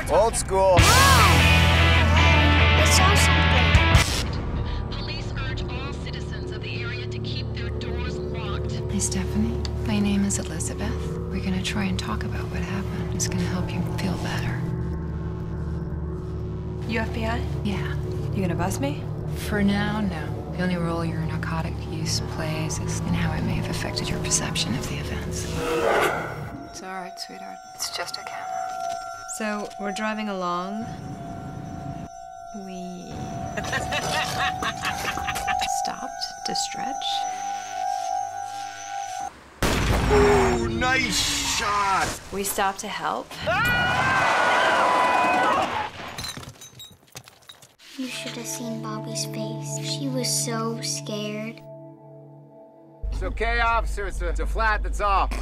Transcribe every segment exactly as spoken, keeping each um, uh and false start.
Old school. Mom! I saw something. Police urge all citizens of the area to keep their doors locked. Hey, Stephanie. My name is Elizabeth. We're gonna try and talk about what happened. It's gonna help you feel better. You F B I? Yeah. You gonna bust me? For now, no. The only role your narcotic use plays is in how it may have affected your perception of the events. It's all right, sweetheart. It's just a camera. So, we're driving along. We stopped to stretch. Ooh, nice shot. We stopped to help. You should have seen Bobby's face. She was so scared. It's okay, officer. It's a, it's a flat that's off.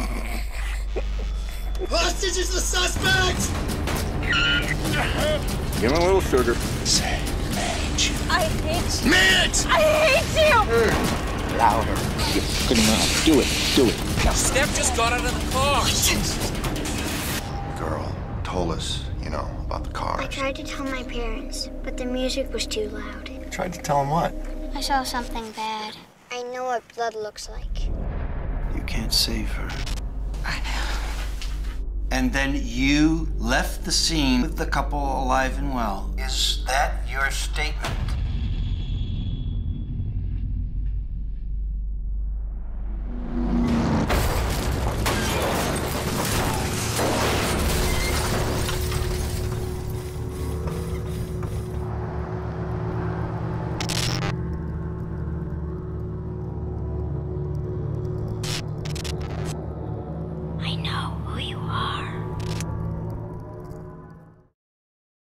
Hostage is the suspect! Give him a little sugar. Say, manage. I hate you. Manage! I hate you! Louder. Good enough. Do it. Do it. Steph just got out of the car. The girl told us, you know, about the car. I tried to tell my parents, but the music was too loud. Tried to tell him what? I saw something bad. I know what blood looks like. You can't save her. I know. And then you left the scene with the couple alive and well. Is that your statement?